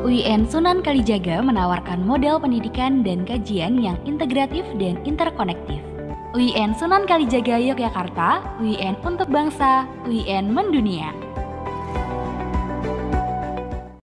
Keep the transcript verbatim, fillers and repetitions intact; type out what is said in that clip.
U I N Sunan Kalijaga menawarkan model pendidikan dan kajian yang integratif dan interkonektif. U I N Sunan Kalijaga Yogyakarta, U I N untuk bangsa, U I N mendunia.